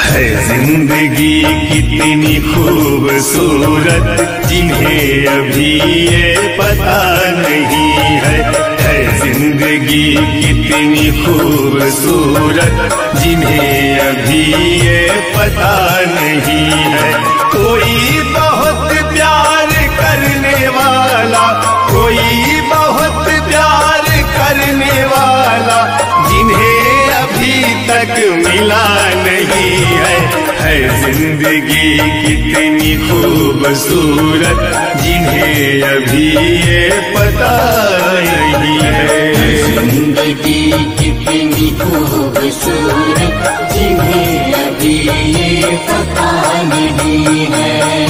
है जिंदगी कितनी खूबसूरत, जिन्हें अभी ये पता नहीं है जिंदगी कितनी खूबसूरत, जिन्हें अभी ये पता नहीं है। कोई बहुत प्यार करने वाला, कोई बहुत प्यार करने वाला, जिन्हें अभी तक मिला नहीं है जिंदगी कितनी खूबसूरत, जिन्हें अभी ये पता नहीं है। जिंदगी कितनी खूबसूरत, जिन्हें अभी ये पता नहीं है।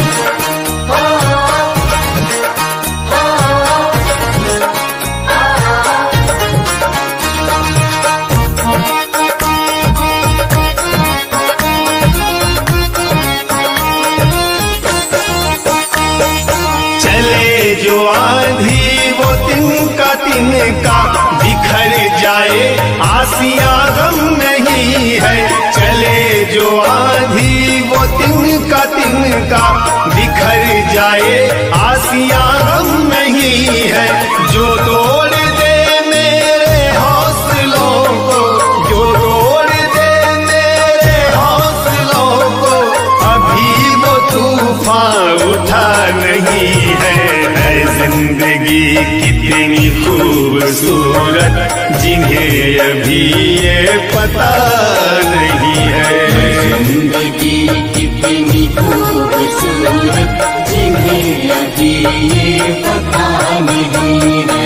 जो आंधी वो तिनका बिखर जाए, आसियां गम नहीं है। चले जो आंधी वो तिनका बिखर जाए, आसियां गम नहीं है। जो तोड़ दे मेरे हौसलों को, जो तोड़ दे मेरे हौसलों को, अभी वो तूफान उठा नहीं है जिंदगी कितनी खूबसूरत, जिन्हें अभी ये पता नहीं है। जिंदगी कितनी खूबसूरत, जिन्हें अभी ये पता नहीं है।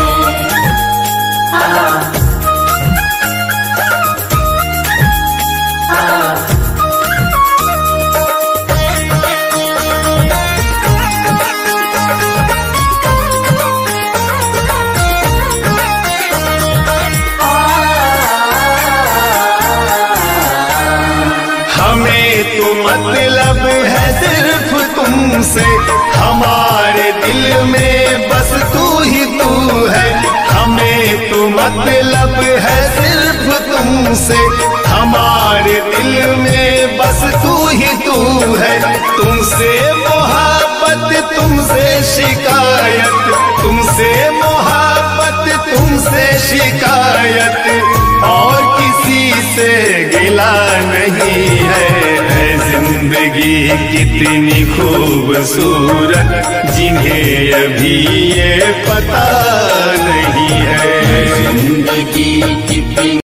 तो मतलब है सिर्फ तुमसे, हमारे दिल में बस तू ही तू है। हमें तो मतलब है सिर्फ तुमसे, हमारे दिल में बस तू ही तू है। तुमसे मोहब्बत, तुमसे शिकायत, तुमसे मोहब्बत, तुमसे शिकायत, और किसी से गिला नहीं है जिंदगी कितनी खूबसूरत, जिन्हें अभी ये पता नहीं है। जिंदगी कितनी